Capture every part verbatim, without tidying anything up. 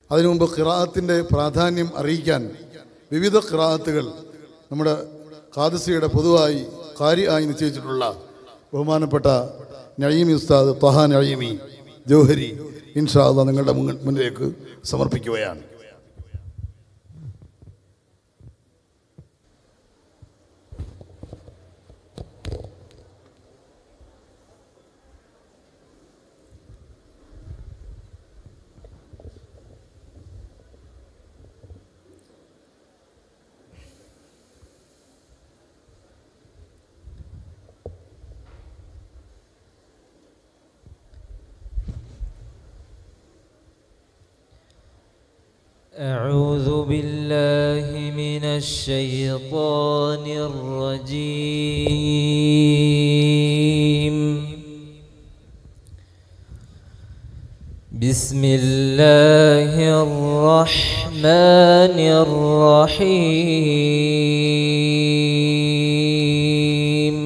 അതിനു മുമ്പ് ഖിറാഅത്തിൻ്റെ പ്രാധാന്യം അറിയിക്കാൻ വിവിധ ഖിറാഅത്തുകൾ നമ്മുടെ ഖാദിസിയുടെ പൊതുവായി ഖാരി ആയി നിശ്ചയിച്ചിട്ടുള്ള ബഹുമാനപ്പെട്ട നഈമി ഉസ്താദ് ത്വഹാ നഈമി ജൗഹരി ഇൻഷാ അല്ലാഹ് നിങ്ങളുടെ മുന്നിലേക്ക് സമർപ്പിക്കുകയാണ്. أعوذ بالله من الشيطان الرجيم. بسم الله الرحمن الرحيم.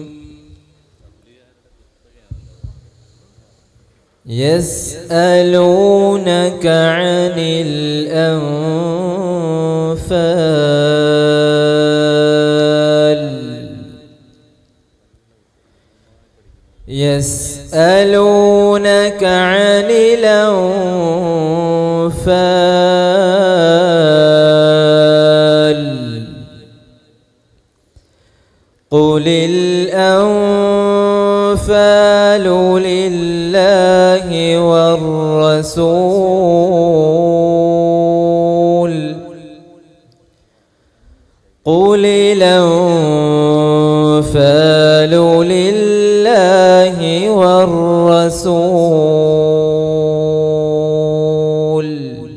يسألونك عن الأنفال يسألونك عن الأنفال قل الأنفال لله والرسول قل الأنفال لله والرسول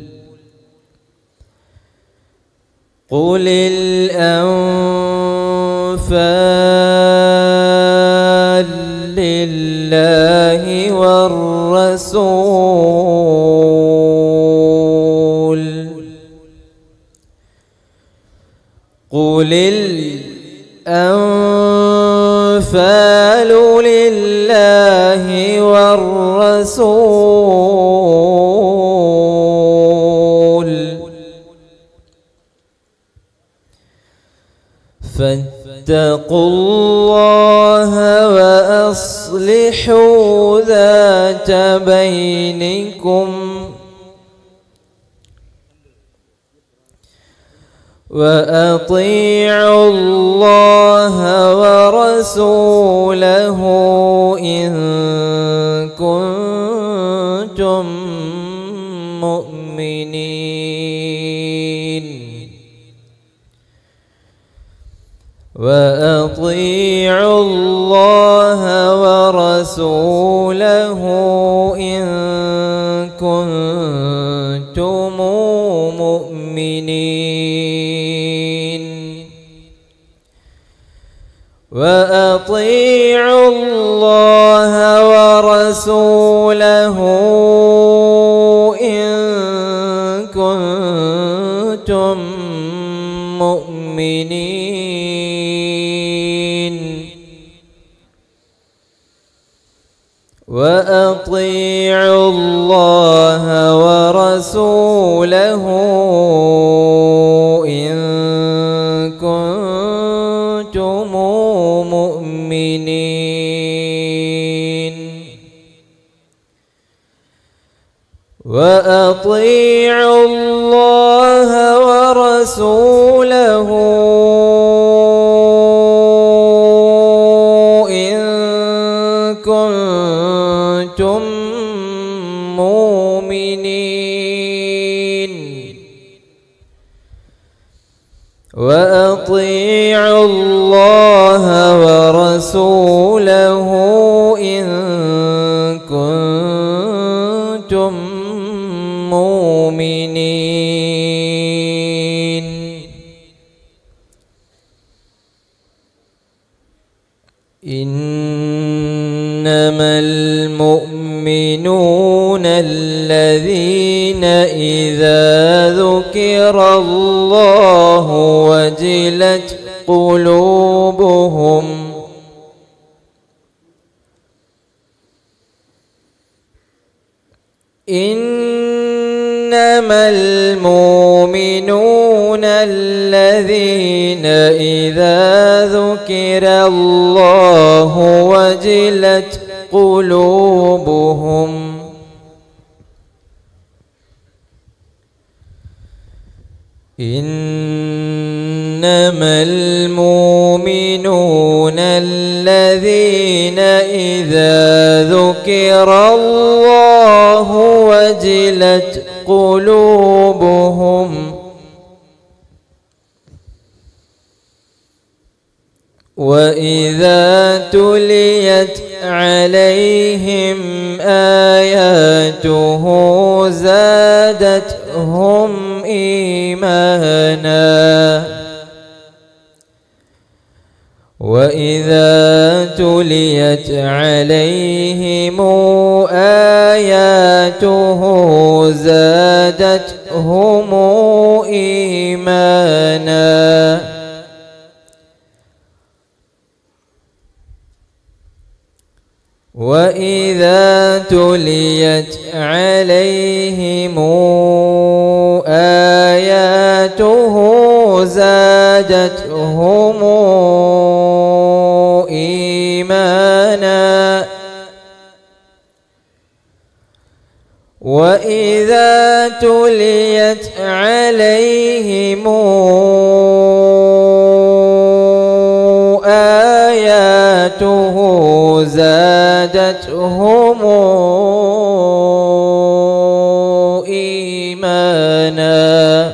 قل الأنفال لله والرسول قل الأنفال لله والرسول فاتقوا الله وأصلحوا ذات بينكم وأطيعوا الله ورسوله إن كنتم مؤمنين وأطيعوا الله ورسوله إن كنتم مؤمنين وأطيعوا الله ورسوله إن كنتم مؤمنين وأطيعوا الله ورسوله إن كنتم مؤمنين وأطيعوا الله ورسوله إن كنتم مؤمنين وأطيعوا الله ورسوله إن كنتم مؤمنين إنما المؤمنون الذين إذا ذكر الله وجلت قلوبهم إنما إنما المؤمنون الذين إذا ذكر الله وجلت قلوبهم إنما المؤمنون الذين إذا ذكر الله وجلت قلوبهم وإذا تليت عليهم آياته زادتهم إيمانا وإذا تليت عليهم آياته زادتهم إيمانا وإذا تليت عليهم آياته زادتهم إيمانا وإذا تليت عليهم آياته زادتهم إيمانا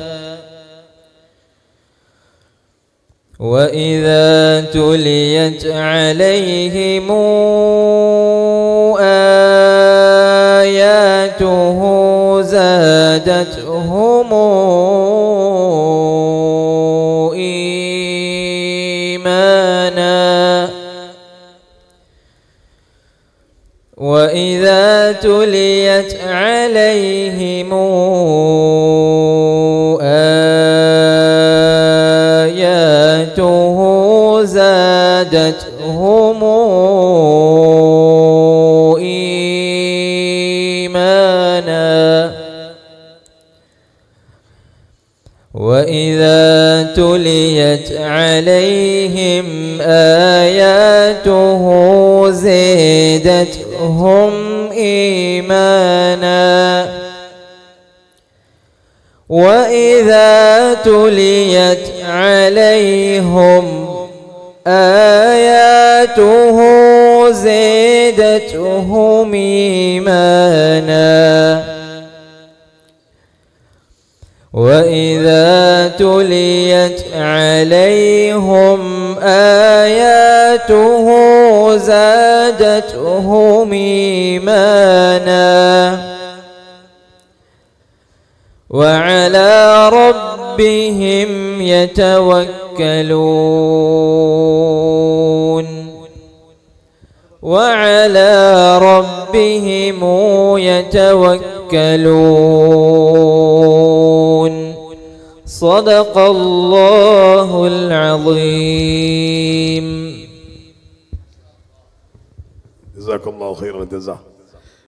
وإذا تليت عليهم آياته زادتهم إيمانا وإذا تليت عليهم آياته زادتهم إيمانا وإذا تليت عليهم آياته زادتهم إيمانا وإذا تليت عليهم آياته زادتهم إيمانا وإذا تليت عليهم آياته زادتهم إيمانا وعلى ربهم يتوكلون وعلى ربهم يتوكلون صدق الله العظيم. جزاك الله خير الجزاء.